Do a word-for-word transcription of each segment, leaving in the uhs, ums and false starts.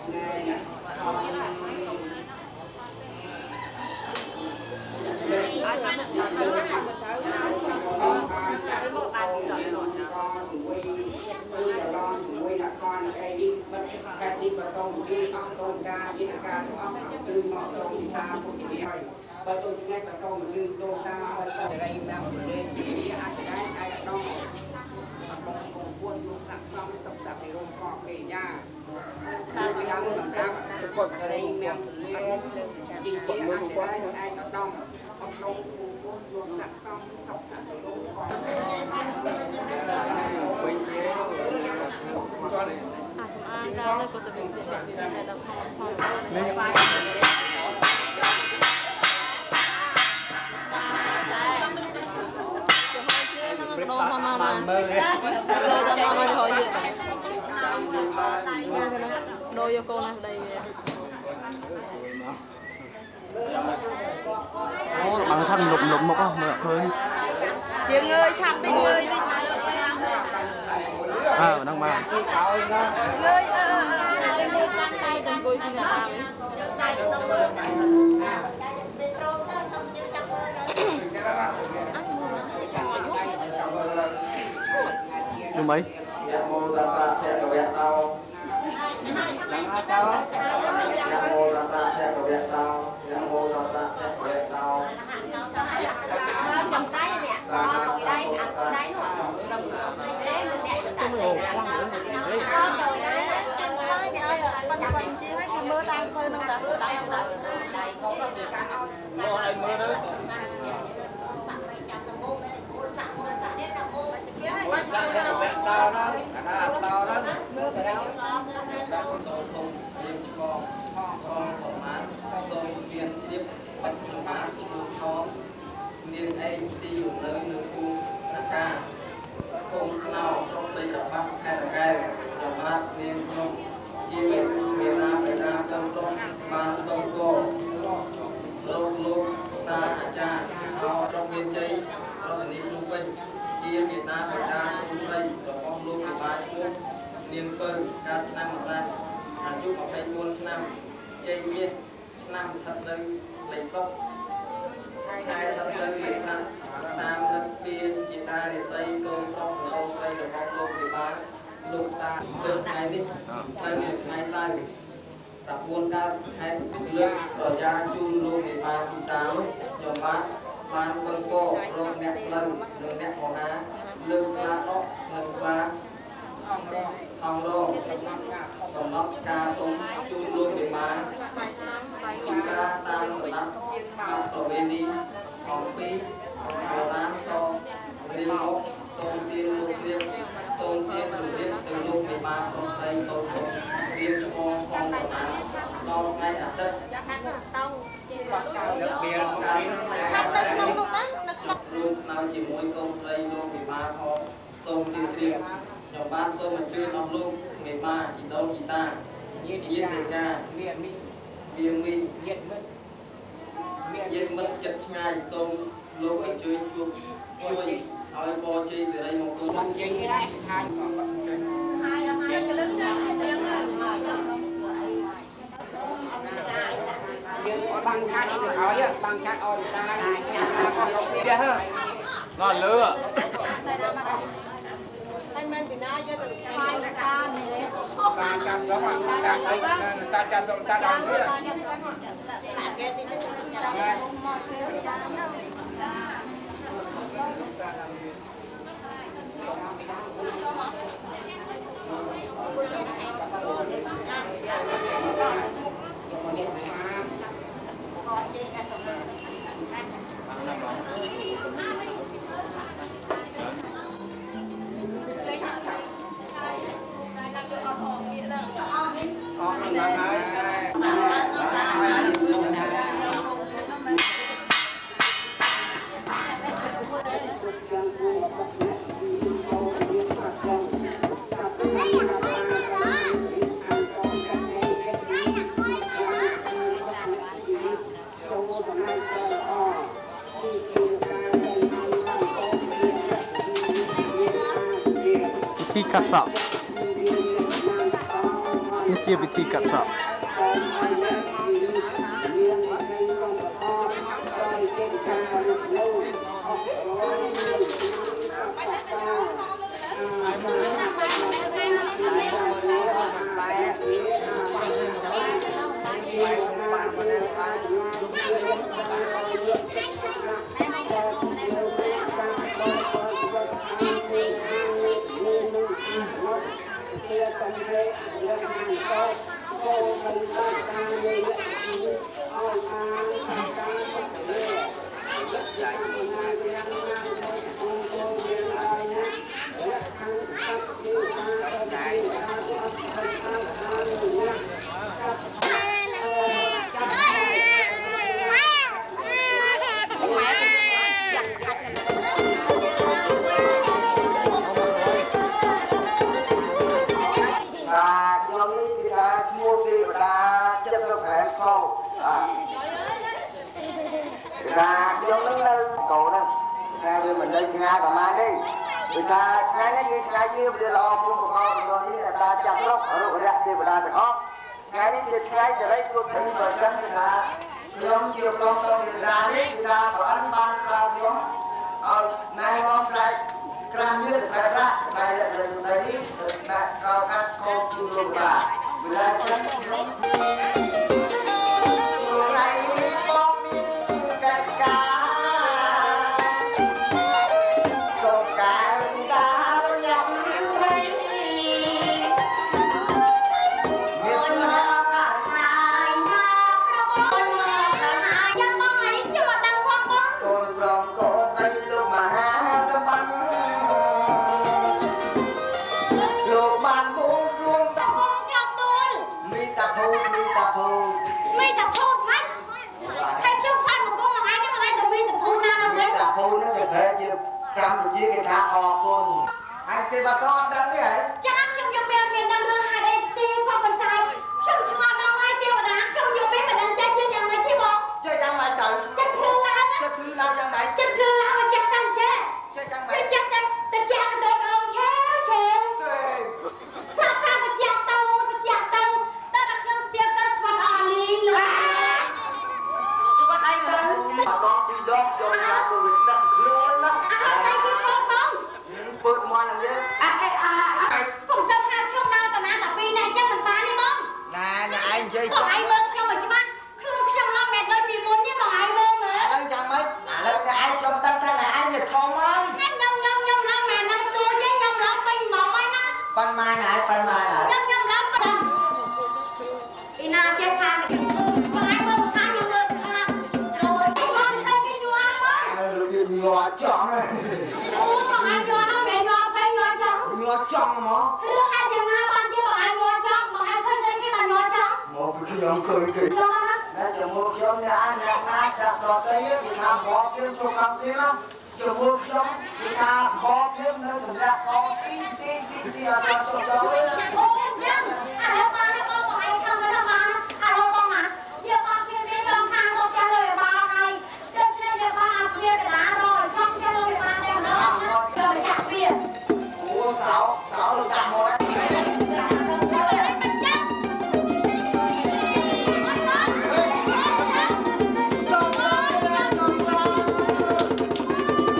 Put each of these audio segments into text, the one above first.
đôi vô cô này đây bằng thân lụm lụm một không mà thôi tiếng người chặt đi người đi à đang mà người ờ đừng coi gì là được mấy mưa đang phơi nông đã đang đang niên ai ti ở nơi nơi khu Naka không sao trong đây là bác hay là cái nhà mát niên không chi về Việt Nam Việt Nam trong trong ban đông cô lô lô ta cha sau trong biên chế trong niên trung bình chia Việt Nam Việt Nam trong đây trong phong lô Việt Nam chung niên phân các năm xa hàng chục hai mươi năm chơi miên năm thật đây lấy sốc hai thật đây Việt Nam Nam đất biên chị ta để xây công trong công xây được phong lô Việt Nam lục ta được ngày đi hai ngày ngày sai đặt buôn ca hay lực ở gia chun lô Việt Nam đi sáng nhom bát ban quân cô rồi nẹt lần rồi nẹt mỏ há lực xa đó lực xa hòng đô tổng lọc ca tông chun lô Việt Nam đi xa tam sập nắp học ở bên đi hòng phi hồ tán to liên ốc sông tiên lô tiên sông tiên lô tiên từ lô Việt Nam còn xây tổ tổ tiên cho con con tổ án sau ngay ở đất lúc nào chỉ mỗi công xây lô Việt Nam ho sông tiên tiên nhỏ ban sông mà chưa nóng lô Việt Nam chỉ đâu chỉ ta nhiên đề ca miền mi nhiên mất chật ngay sông lô ở chơi chuột chui hỏi bò chơi sẽ đây một câu chuyện chơi cái đấy hai hai cái lớn băng khác đi hỏi á băng khác oi ra kia ha ngon lứa anh men bị na cho từ hai là ta này ta ta đó mà ta thấy ta ta rộng ta đòn nữa cắt sọ ជាពិធីកាត់សក់ Vì ta khai nó như khai như bây giờ lo cũng một con rồi như là ta chặt lóc ở độ rạ thì là được không? Khai nó như khai giờ đấy tôi thấy vợ chân thì là nhóm chiều con trong thì ra đấy thì ta có ăn ban cao nhóm ở này hôm nay làm như được khai ra khai là được tới đi được là cao cắt không chịu luôn cả vì là chân người này con miên cắt cá Cambodia người ta họ con anh chơi bà con đăng đấy hả? Chắc không dùng bèo miền Nam rơi hai đây tiêu qua phần tay không chịu ăn đâu hai tiêu mà đá không dùng bèo mà đang chơi chơi nhà mày chi bộ chơi chẳng mày trời chơi khư lao chơi khư lao chẳng mày chơi khư lao mà chắc tăng chơi chơi chẳng mày chắc tăng ta chắc đồ ơn chéo chéo sao ta ta chắc tao ta chắc tao ta đặt xong tiêu ta svat ali luôn svat anh lên mà con đi đón rồi là tôi bị đâm luôn đó Phượt mòn làm gì? À, à, à, à. Cũng sao hai không đâu tao nãy tập pin này chắc mình phá đi bông. Nè, nhà anh chơi không ai bơm không mà chứ bác. Không không lo mệt nói vì muốn nhưng mà ai bơm mà. À, lên chẳng mấy. À, lên nhà anh trong tâm thế này anh là thơm ơi. Nhâm nhâm nhâm nhâm lo mệt nói tôi chứ nhâm lo phanh mỏng ấy nó. Phân mai này, phân mai này. Nhâm nhâm lo phanh. Đi nào chết thang. Không ai bơm một thang nhâm bơm thang. Rồi cái con thấy cái nhua quá. Nhua chọn này. Ủa không ai nhua nó mẹ nhua phải nhua chọn. Nhua chọn mà. Rồi hai chẳng hai ban chứ bọn anh nhua chọn. Bọn anh khơi dây cái là nhua chọn. Một cái nhóm cười kì. Nhua đó. Nè chờ một nhóm nhà anh nhạc nát đặt đỏ tây thì làm khó kiếm cho cặp thêm á. Chờ một nhóm thì ta khó kiếm nữa cũng ra khó tí tí tí tí à cho cho cho ấy. Ôi chắc. À nếu ba nó bơm bọn anh không có đâu ba. À đâu con à. Giờ con kia biết trong thang không trả lời ba này. Chết lên để ba ăn kia cái đá rồi. Không trả lời ba đem nữa. Chờ chặt tiền. Ủa sáu, sáu được chặt một đấy.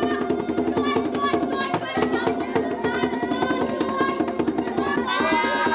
Hãy subscribe cho kênh Ghiền Mì Gõ để không bỏ lỡ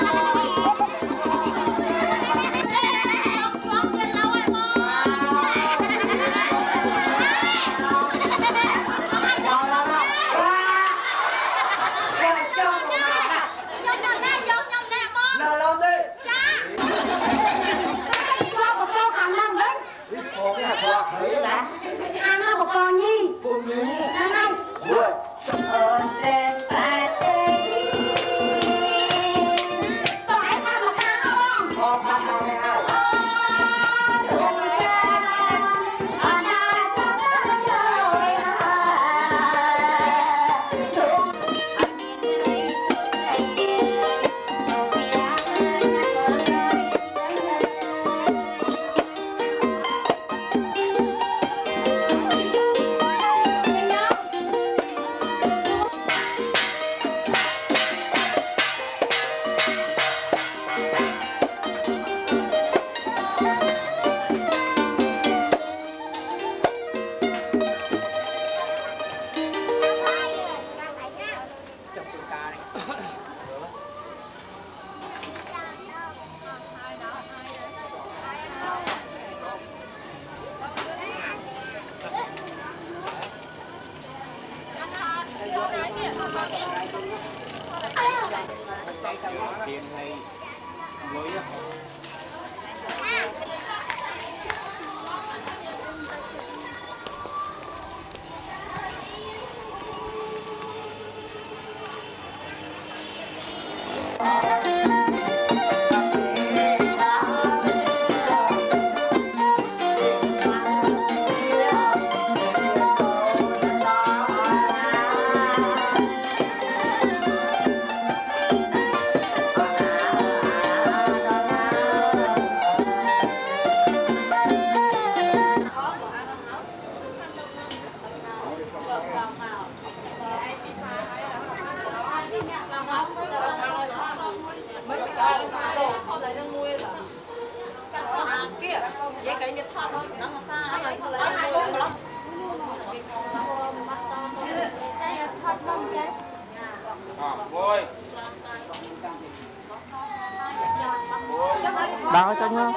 đau cho nhau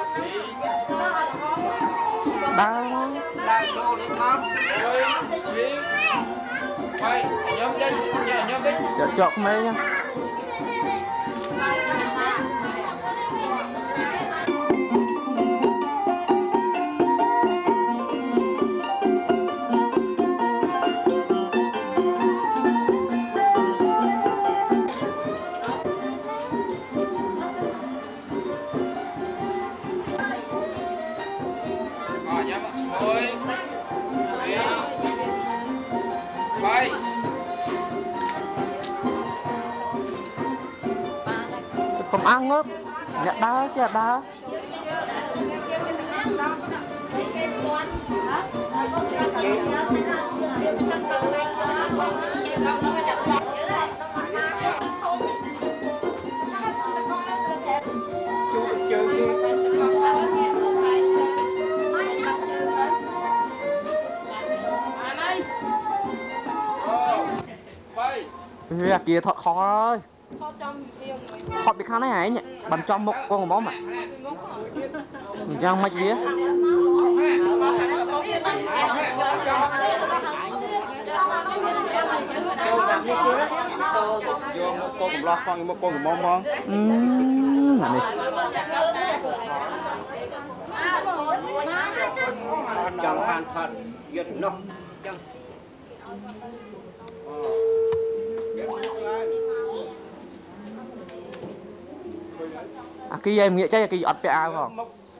đau Đào vô đi không? Ôi, riêng. Quay, nhóm đi, nhóm đi. chọn chọn mấy nha. Không ăn ngớp, nhặt đá chứ đá. Ê, kia thọt khó rồi. Thọt bị khăn này hả nhỉ? Bắn trong một con món mà. Giang mạch vía. Vô một con cũng lo con một con cũng mong mong. Ừm, làm đi. Chẳng hàn thật, giật nó. Chẳng. À kia em nghĩ chắc là kia ọt pe ao không?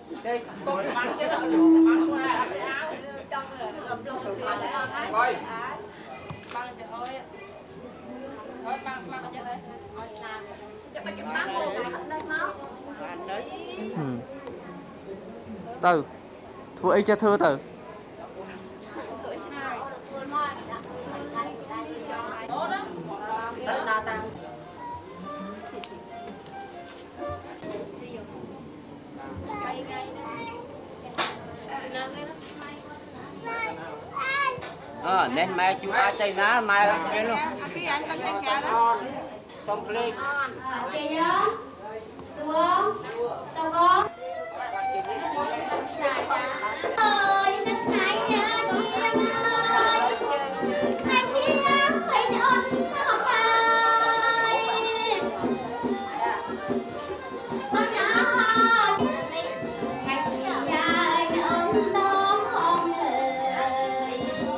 Ừ. Từ thua ấy cho thưa từ. Ờ, nên mai chú ai chạy ná mai là cái luôn. Cái anh cần chạy kẹo đó. Xong lên. Chị nhớ. Xuống. Xong con. Ơi, đất này nhà kia ơi. Hai chị em phải ôn học bài. Con nhỏ ngày chị dài ôm đón con ơi.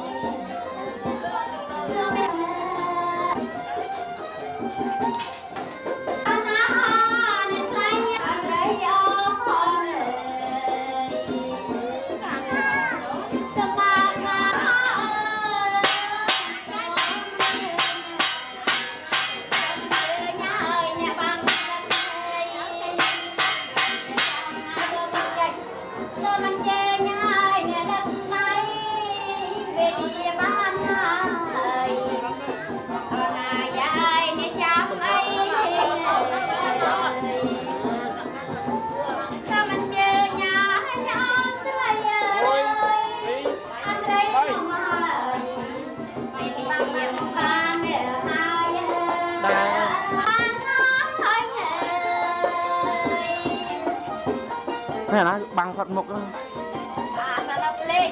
Cái này nó bằng phật mục đó. À, sao nó lên.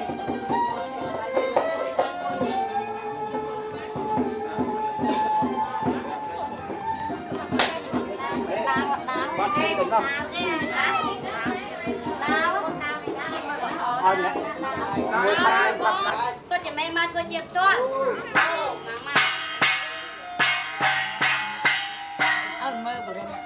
Tôi chỉ may mắn tôi chiếc tôi. Mang mang. Ơn mơ của em.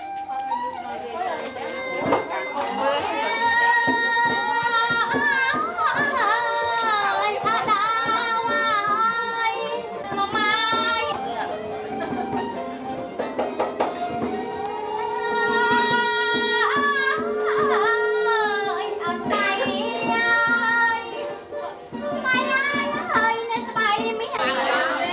Hãy subscribe cho kênh Ghiền Mì Gõ để không bỏ lỡ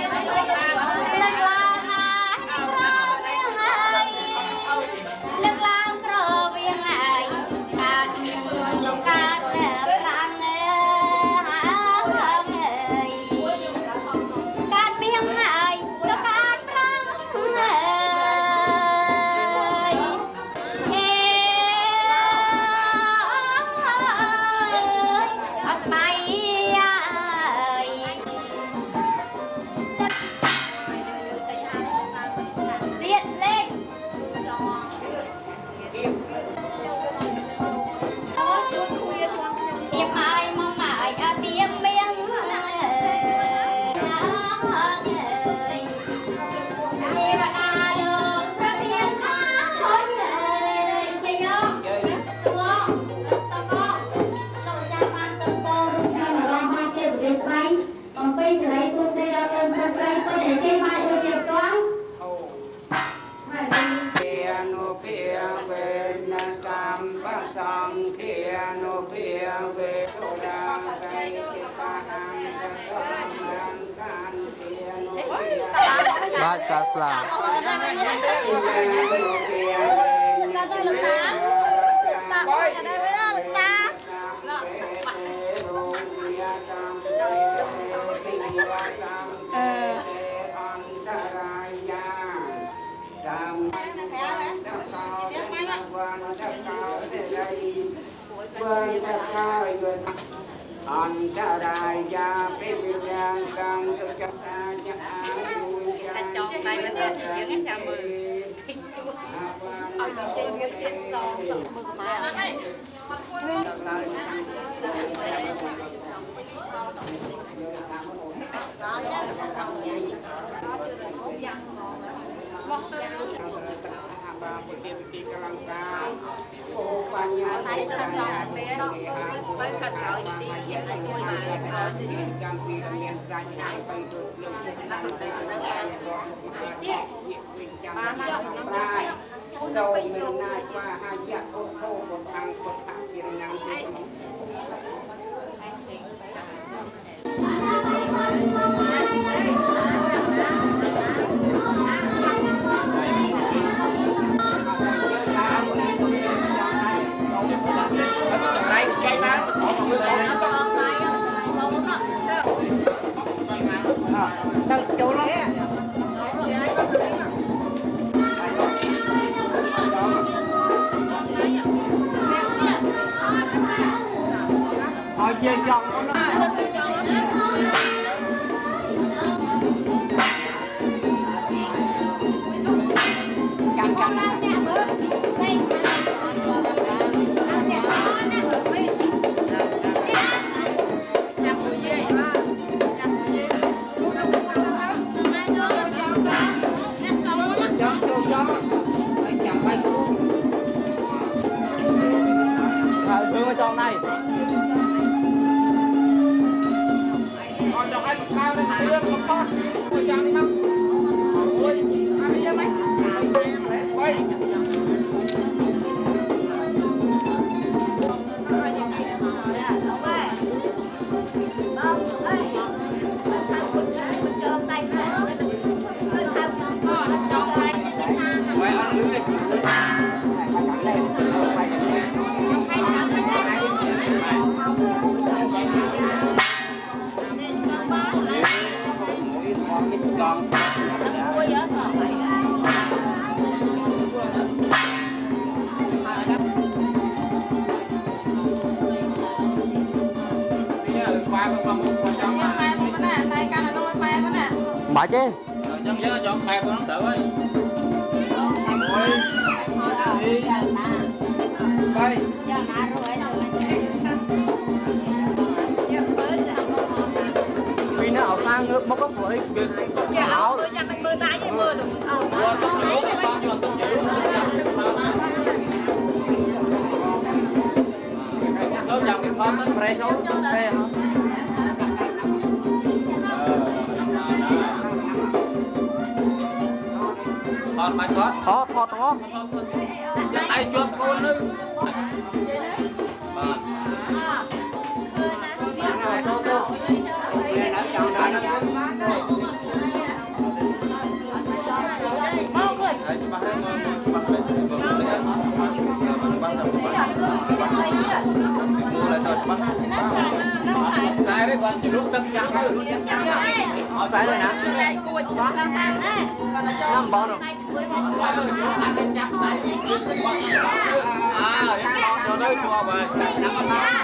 Baik kaslah. Antaraya Pilihan Kang Tercaptanya chọn này là tiền những cái chào mừng ở trên cái tiền giò chọn mừng mà Rồi mình nay qua hai giặc ô tô một thằng một thằng kia nhang đừng chỗ lắm Ở trên chồng nó cam cam Hướng vào trong này. Còn chồng anh sao đây mà đưa một con ngồi chồng đi không? Ôi, ăn đi em anh. Quay. Bà chứ. Chân nhớ chọn phèo của nó tự ơi. Đây. Vì nó ảo sang nước mốc với áo tôi chắc anh mơ tay với mơ được Tôi chọn cái con tên Frey số đây hả? Con mày con. Thọ thọ thọ. Cho tay chuột con nữa. Vâng. Sai đấy còn chỉ lúc tân trắng thôi. Họ sai rồi nè. Năm bao rồi. À, em con cho tới chùa về. Năm con ba.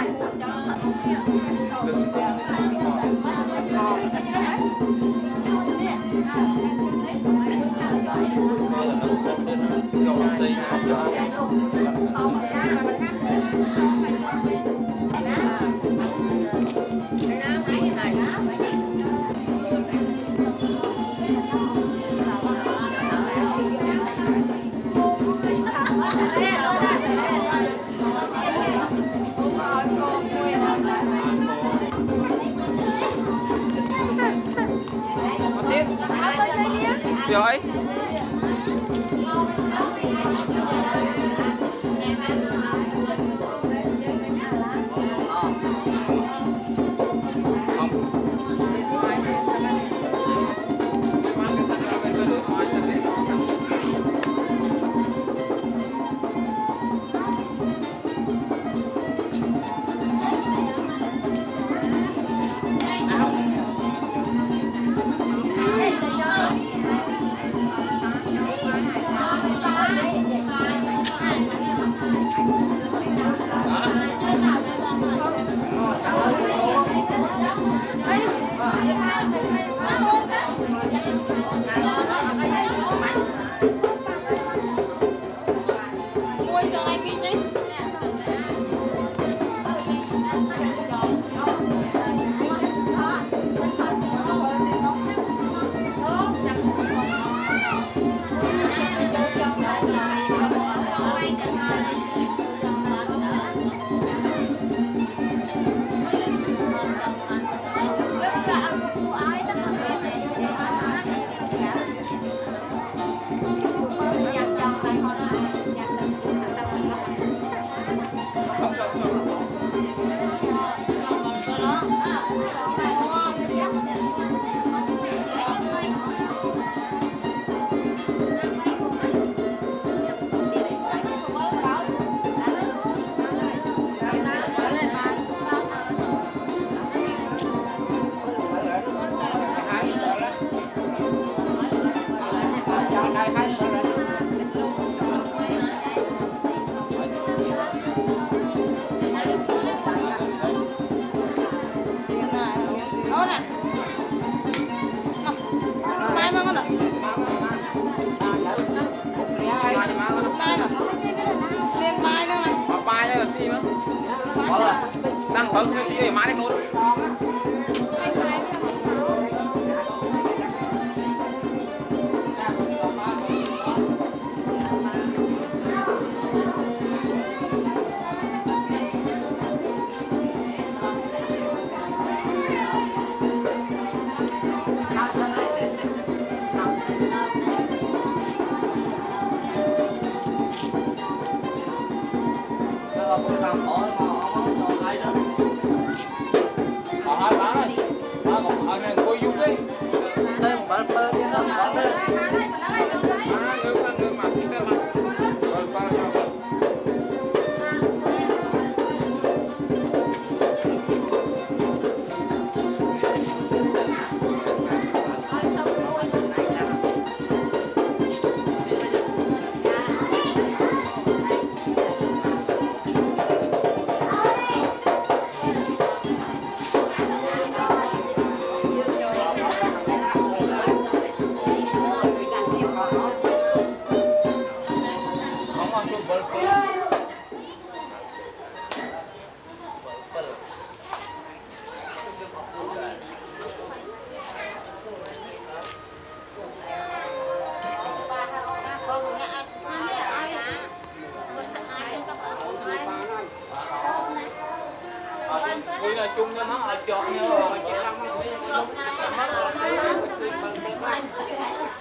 Rồi. Vâng, cái gì mà đấy cô. làm khó mà không cho ai đâu. Có hai bán này, ba còn hai ngàn coi dung đi. Đây một bán bơ đi đâu, bán đây. À, người mà người mà đi xe mà. Rồi ba trăm. Vì là chung cho nó ở chọn nhau rồi, chỉ làm cái gì